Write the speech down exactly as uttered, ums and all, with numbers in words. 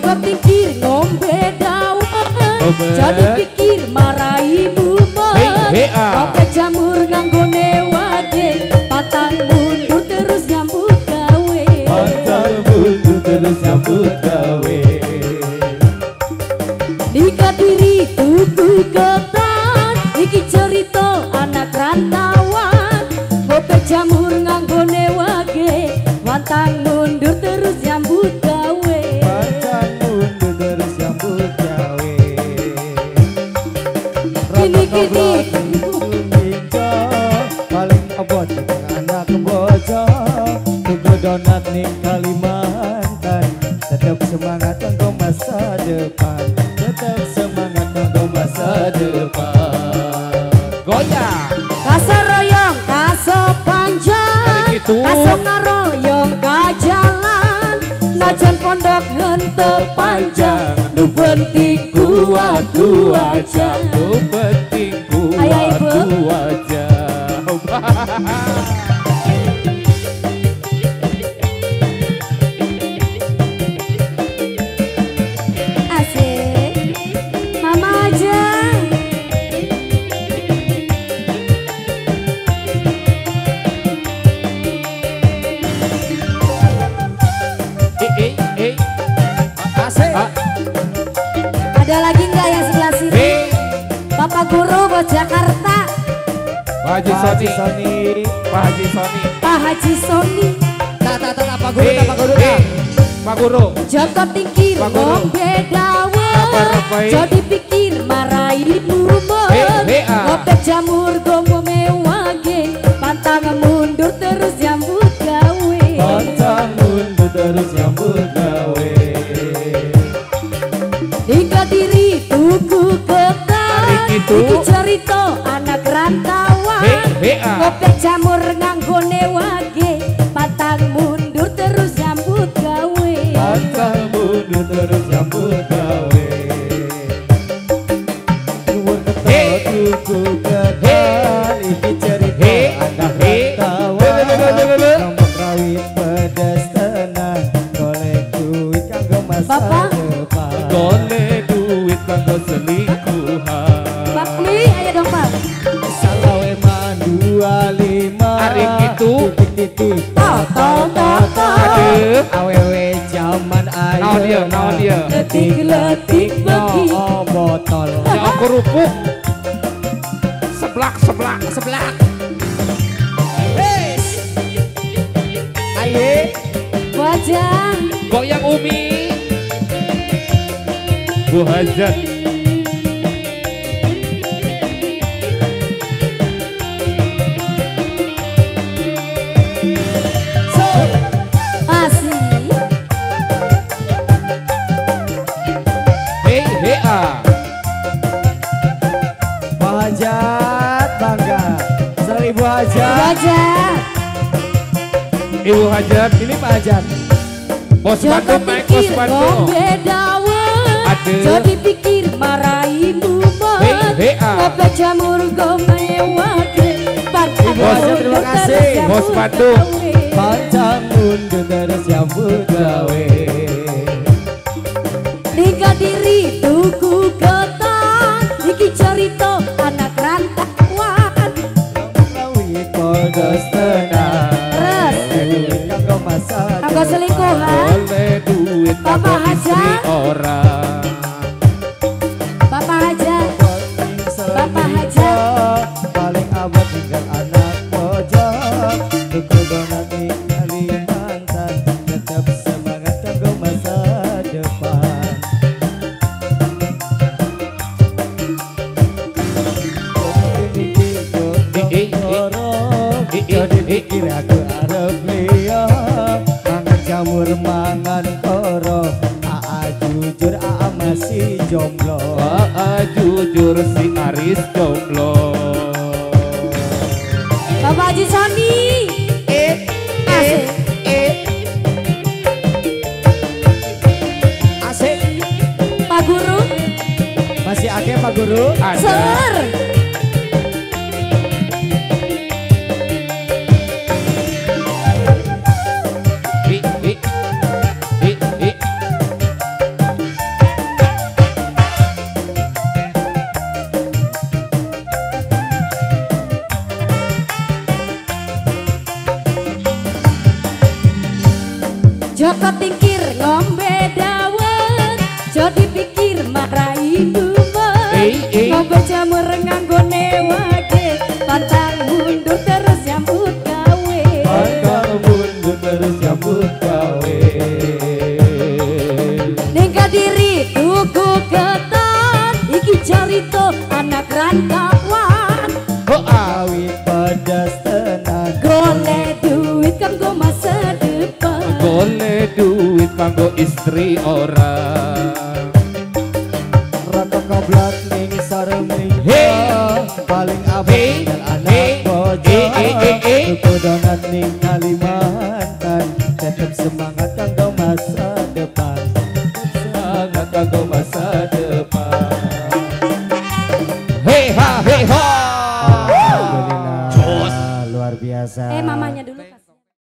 Jaga pikir ngombe dawan, jadi pikir marahi bumet. Kopi jamur nganggone wage, patang mundur terus nyambut gawe. Patang mundur terus nyambut gawe. Nika diri tuku ketan, iki cerita anak rantauan. Kopi jamur nganggone wage, patang mundur terus nyambut gawe. Patang mundur terus nyambut gawe. Kini-kini paling abot anak bojo tuku donat ning Kalimantan. Tetap semangat untuk masa depan, tetap semangat untuk masa depan. Goyang kaso royong, kaso panjang, kaso ngaroyong ka jalan. Najan pondok hente panjang, nu penting kuat-kuat aja. nu penting Ayo, Ibu. kuat aja. Asik, mama aja. Eh eh eh asik. Ada lagi nggak yang sebelah sini? Bapak Guru buat Jakarta, Pak Haji Soni, Pak Haji Soni, Pak Haji Soni. tak tak tak Pak Guru, tak Pak Guru, tak Pak Guru. Joko tingkir Pak Guru. ngombe dawan, Kabar baik. jadi pikir marahi bumet. Hei, hei, ah. Ngopi jamur gomo mewage, pantang mundur terus nyambut gawe. Pantang mundur terus nyambut gawe. Nika diri tuku ketan, Hari itu. iki cerita anak rantauan. Hei, hei, ah. Ngopi jamur nganggone wage, pantang mundur terus nyambut gawe. Pantang mundur terus nyambut gawe. Hei, tuku ketan, iki cerita anak rantauan. Nombok rawit pedas tenang, golek duit kanggo masa Bapak. depan. Golek duit kanggo selingkuhan. Pak Kli, ayo dong Pak. Salawe dua lima Hari itu. titik-titik Toto, toto. Aduh. awewe zaman ayo Naon dia, naon dia. Letik-letik bagi. oh botol Ya aku rupuk. Seblak, seblak, seblak. aye Wajah. Goyang Umi. Bu Hajat. Asli. Hei, hei, ah. Pak Hajat bangga seribu Hajat Wajah. Ibu Hajat. ini Pak Hajat Bos Joko Bandung naik bos pikir Bandung. ngombe dawan, Aduh. jadi pikir marahi bumet. Hei, hei, ah. Ngopi jamur gombe wage, pantang Ibu Hajat, mundur terima terus kasih. nyambut Bos Bandung. gawe. pantang mundur terus nyambut gawe Nika diri tuku ketan, iki cerita anak rantauan. rawit podos tenang Terus. duit kanggo masa Kanggo depan. selingkuhan. Boleh duit Bapak kanggo istri Hajat. orang. Bapak aja. Bapak Hajat paling abad tinggal anak pojok tuku donat di Kalimantan tetap semangat kanggo masa depan jadi pikir aku arep liya mangan jamur mangan koro aa jujur aa masih jomblo Wah, jujur si Aris jomblo. Bapak Haji Soni. eh Asik. eh asik Pak Guru. masih akeh Pak Guru Ada. Ser. Hi, hi, hi, hi. Joko tingkir ngombe dawet, jo dipikir marai dumet. Ngombe jamur nganggone wage, pantang mundur terus nyambut gawe. Pantang mundur terus nyambut gawe. Ning Kadiri tuku ketan, iki carito anak rantauan. Oh awit pedas tenan, Golek duit kanggo masa depan. Golek duit kanggo istri orang. rata koblat ning sareming Hey. paling Hey. abang dan anak Hey. bojo. Hey, hey, hey, hey. Tuku donat ning Kalimantan, tetep semangat kanggo masa depan. Sangat kanggo